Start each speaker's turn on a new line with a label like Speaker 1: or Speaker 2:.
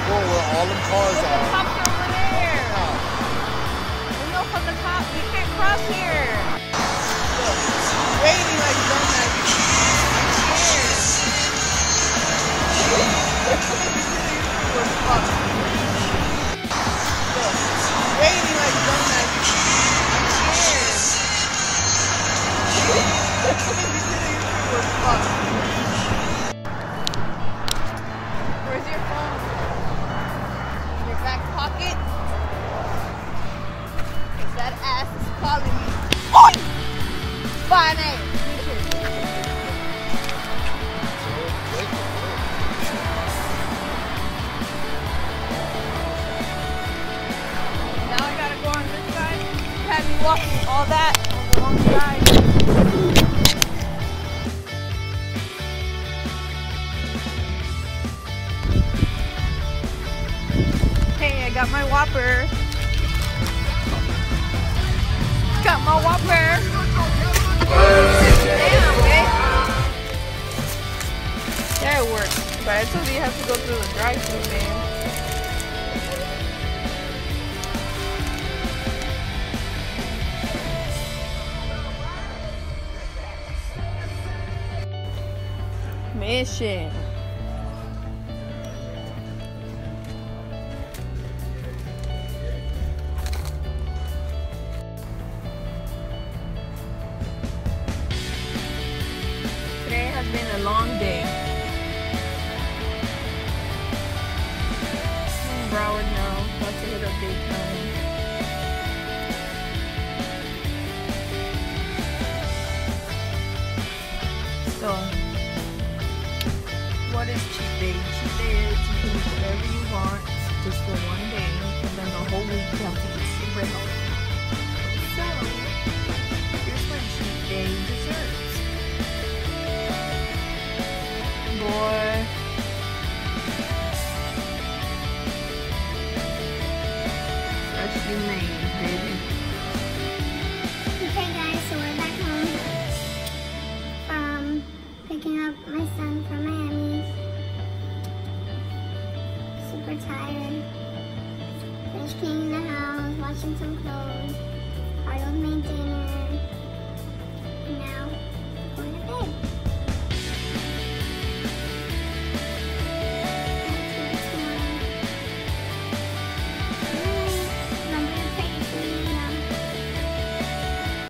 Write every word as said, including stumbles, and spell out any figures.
Speaker 1: Well, where all them cars
Speaker 2: There's
Speaker 1: are.
Speaker 2: a cop over there.
Speaker 1: Oh.
Speaker 2: We know from the cop. We can't cross here.
Speaker 1: Look, waiting like dumbass. I'm scared. We're fucked. Look, waiting like dumbass. I'm scared. We're fucked. Where's your phone? In your back pocket? Cause that ass is calling me. Oi! Fine ass. Now I gotta go on this side. You had me walking all that on the wrong side. Hey, I got my Whopper. Got my Whopper. Damn, okay? There it works. But I told you you have to go through the drive-thru, man. Mission. Today has been a long day. In Broward now, about to hit up Daytona. So, what is cheat day? Cheat day is you can eat whatever you want just for one day, and then the whole week you have to eat super healthy.